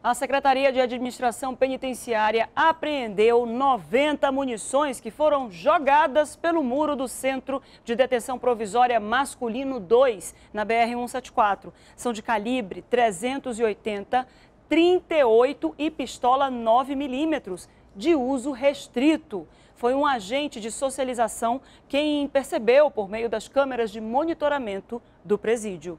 A Secretaria de Administração Penitenciária apreendeu 90 munições que foram jogadas pelo muro do Centro de Detenção Provisória Masculino 2, na BR-174. São de calibre 380, 38 e pistola 9mm, de uso restrito. Foi um agente de socialização quem percebeu por meio das câmeras de monitoramento do presídio.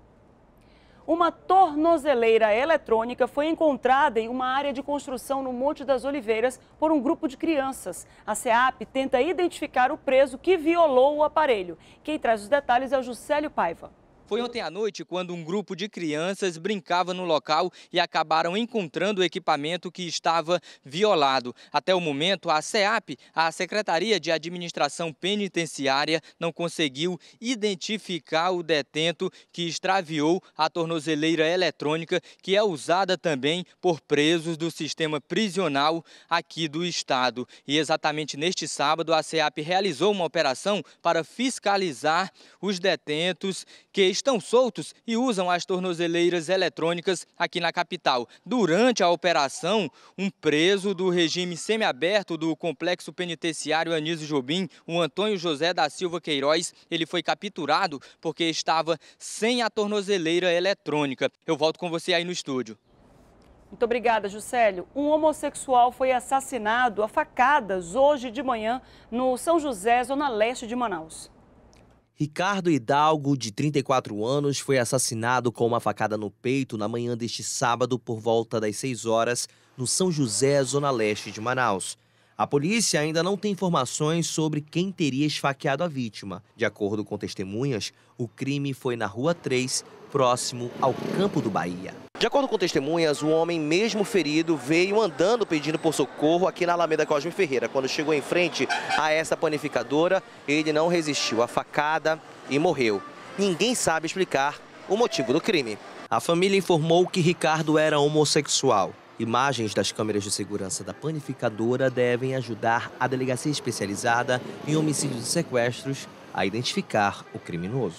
Uma tornozeleira eletrônica foi encontrada em uma área de construção no Monte das Oliveiras por um grupo de crianças. A SEAP tenta identificar o preso que violou o aparelho. Quem traz os detalhes é o Juscelio Paiva. Foi ontem à noite quando um grupo de crianças brincava no local e acabaram encontrando o equipamento que estava violado. Até o momento, a SEAP, a Secretaria de Administração Penitenciária, não conseguiu identificar o detento que extraviou a tornozeleira eletrônica, que é usada também por presos do sistema prisional aqui do estado. E exatamente neste sábado, a SEAP realizou uma operação para fiscalizar os detentos que estão soltos e usam as tornozeleiras eletrônicas aqui na capital. Durante a operação, um preso do regime semiaberto do Complexo Penitenciário Anísio Jobim, o Antônio José da Silva Queiroz, ele foi capturado porque estava sem a tornozeleira eletrônica. Eu volto com você aí no estúdio. Muito obrigada, Juscelio. Um homossexual foi assassinado a facadas hoje de manhã no São José, zona leste de Manaus. Ricardo Hidalgo, de 34 anos, foi assassinado com uma facada no peito na manhã deste sábado por volta das 6 horas, no São José, zona leste de Manaus. A polícia ainda não tem informações sobre quem teria esfaqueado a vítima. De acordo com testemunhas, o crime foi na Rua 3, próximo ao Campo do Bahia. De acordo com testemunhas, o homem, mesmo ferido, veio andando pedindo por socorro aqui na Alameda Cosme Ferreira. Quando chegou em frente a essa panificadora, ele não resistiu à facada e morreu. Ninguém sabe explicar o motivo do crime. A família informou que Ricardo era homossexual. Imagens das câmeras de segurança da panificadora devem ajudar a delegacia especializada em homicídios e sequestros a identificar o criminoso.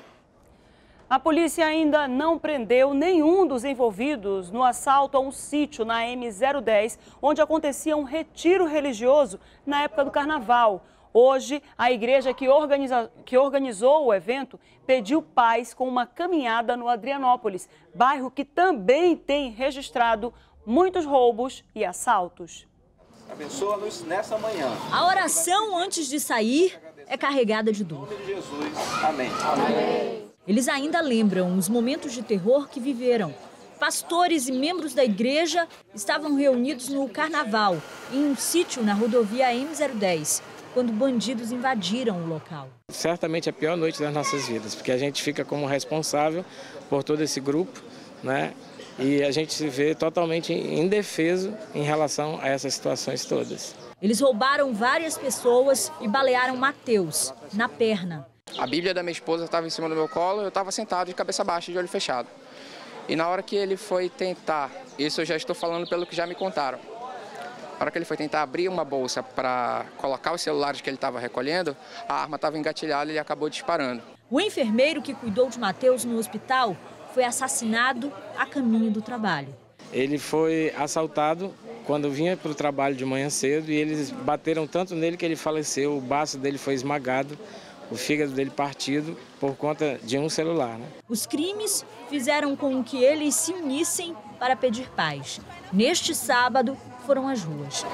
A polícia ainda não prendeu nenhum dos envolvidos no assalto a um sítio na M010, onde acontecia um retiro religioso na época do carnaval. Hoje, a igreja que organizou o evento pediu paz com uma caminhada no Adrianópolis, bairro que também tem registrado muitos roubos e assaltos. Abençoa-nos nessa manhã. A oração antes de sair é carregada de dor. Em nome de Jesus. Amém. Amém. Eles ainda lembram os momentos de terror que viveram. Pastores e membros da igreja estavam reunidos no carnaval, em um sítio na rodovia M010, quando bandidos invadiram o local. Certamente a pior noite das nossas vidas, porque a gente fica como responsável por todo esse grupo, né? E a gente se vê totalmente indefeso em relação a essas situações todas. Eles roubaram várias pessoas e balearam Mateus, na perna. A Bíblia da minha esposa estava em cima do meu colo, eu estava sentado de cabeça baixa, de olho fechado. E na hora que ele foi tentar, isso eu já estou falando pelo que já me contaram, na hora que ele foi tentar abrir uma bolsa para colocar os celulares que ele estava recolhendo, a arma estava engatilhada e ele acabou disparando. O enfermeiro que cuidou de Mateus no hospital foi assassinado a caminho do trabalho. Ele foi assaltado quando vinha para o trabalho de manhã cedo e eles bateram tanto nele que ele faleceu, o baço dele foi esmagado, o fígado dele partido por conta de um celular, né? Os crimes fizeram com que eles se unissem para pedir paz. Neste sábado, foram às ruas.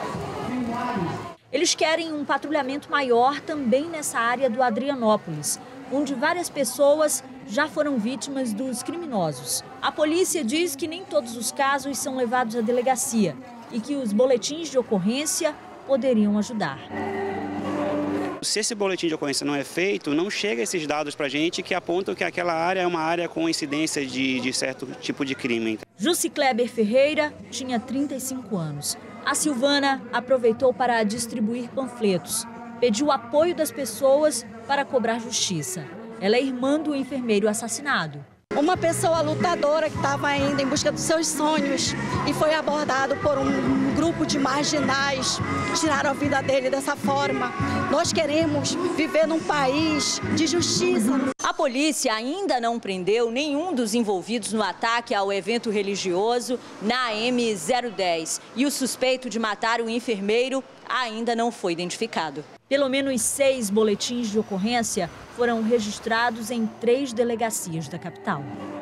Eles querem um patrulhamento maior também nessa área do Adrianópolis, onde várias pessoas já foram vítimas dos criminosos. A polícia diz que nem todos os casos são levados à delegacia e que os boletins de ocorrência poderiam ajudar. Se esse boletim de ocorrência não é feito, não chega esses dados para a gente que apontam que aquela área é uma área com incidência de certo tipo de crime. Jussi Kleber Ferreira tinha 35 anos. A Silvana aproveitou para distribuir panfletos. Pediu apoio das pessoas para cobrar justiça. Ela é irmã do enfermeiro assassinado. Uma pessoa lutadora que estava indo em busca dos seus sonhos e foi abordado por um grupo de marginais, tiraram a vida dele dessa forma. Nós queremos viver num país de justiça. A polícia ainda não prendeu nenhum dos envolvidos no ataque ao evento religioso na M010. E o suspeito de matar o enfermeiro ainda não foi identificado. Pelo menos 6 boletins de ocorrência foram registrados em 3 delegacias da capital.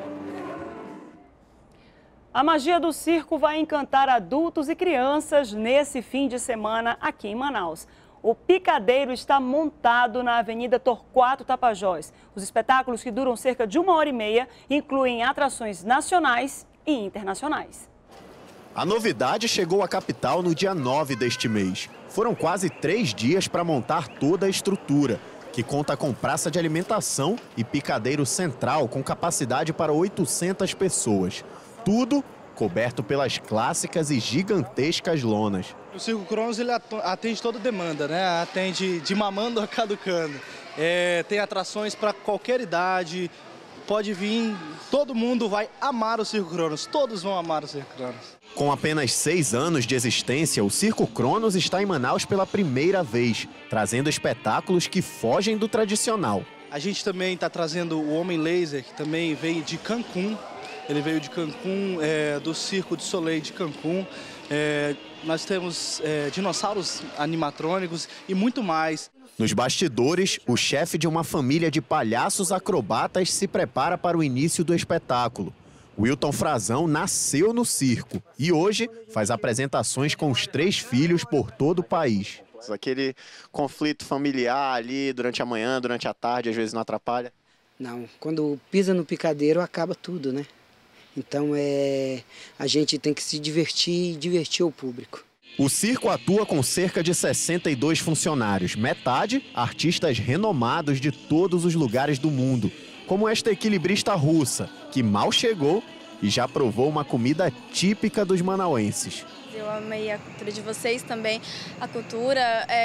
A magia do circo vai encantar adultos e crianças nesse fim de semana aqui em Manaus. O picadeiro está montado na Avenida Torquato Tapajós. Os espetáculos, que duram cerca de 1h30, incluem atrações nacionais e internacionais. A novidade chegou à capital no dia 9 deste mês. Foram quase 3 dias para montar toda a estrutura, que conta com praça de alimentação e picadeiro central com capacidade para 800 pessoas. Tudo coberto pelas clássicas e gigantescas lonas. O Circo Cronos ele atende toda demanda, né? Atende de mamando a caducando. Tem atrações para qualquer idade, pode vir, todo mundo vai amar o Circo Cronos, todos vão amar o Circo Cronos. Com apenas 6 anos de existência, o Circo Cronos está em Manaus pela primeira vez, trazendo espetáculos que fogem do tradicional. A gente também está trazendo o Homem Laser, que também veio de Cancún. Ele veio de Cancún, do Circo de Soleil de Cancún. Nós temos dinossauros animatrônicos e muito mais. Nos bastidores, o chefe de uma família de palhaços acrobatas se prepara para o início do espetáculo. Wilton Frazão nasceu no circo e hoje faz apresentações com os 3 filhos por todo o país. Aquele conflito familiar ali durante a manhã, durante a tarde, às vezes não atrapalha? Não, quando pisa no picadeiro acaba tudo, né? Então a gente tem que se divertir e divertir o público. O circo atua com cerca de 62 funcionários, metade artistas renomados de todos os lugares do mundo, como esta equilibrista russa, que mal chegou e já provou uma comida típica dos manauenses. Eu amei a cultura de vocês também, a cultura,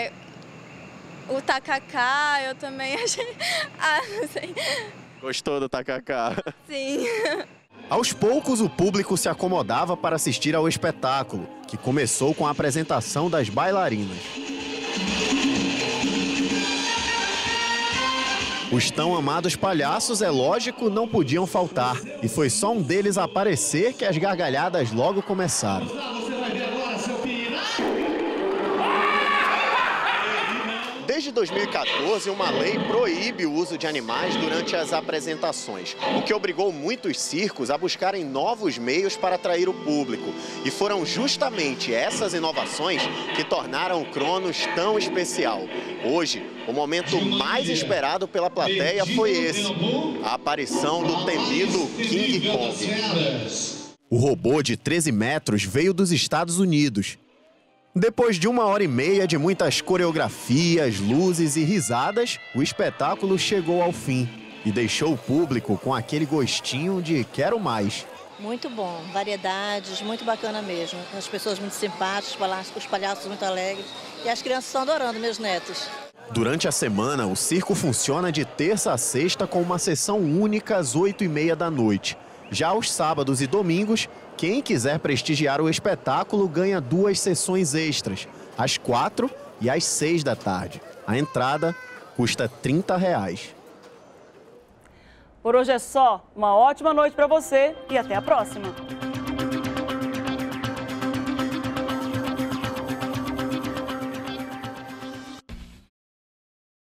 o tacacá, eu também achei... não sei. Gostou do tacacá? Sim. Aos poucos, o público se acomodava para assistir ao espetáculo, que começou com a apresentação das bailarinas. Os tão amados palhaços, é lógico, não podiam faltar. E foi só um deles aparecer que as gargalhadas logo começaram. Desde 2014, uma lei proíbe o uso de animais durante as apresentações, o que obrigou muitos circos a buscarem novos meios para atrair o público. E foram justamente essas inovações que tornaram o Cronos tão especial. Hoje, o momento mais esperado pela plateia foi esse, a aparição do temido King Kong. O robô de 13 metros veio dos Estados Unidos. Depois de 1h30 de muitas coreografias, luzes e risadas, o espetáculo chegou ao fim e deixou o público com aquele gostinho de quero mais. Muito bom, variedades, muito bacana mesmo. As pessoas muito simpáticas, os palhaços muito alegres e as crianças estão adorando, meus netos. Durante a semana, o circo funciona de terça a sexta com uma sessão única às 8h30 da noite. Já aos sábados e domingos, quem quiser prestigiar o espetáculo ganha 2 sessões extras, às 4 e às 6 da tarde. A entrada custa R$30. Por hoje é só. Uma ótima noite para você e até a próxima.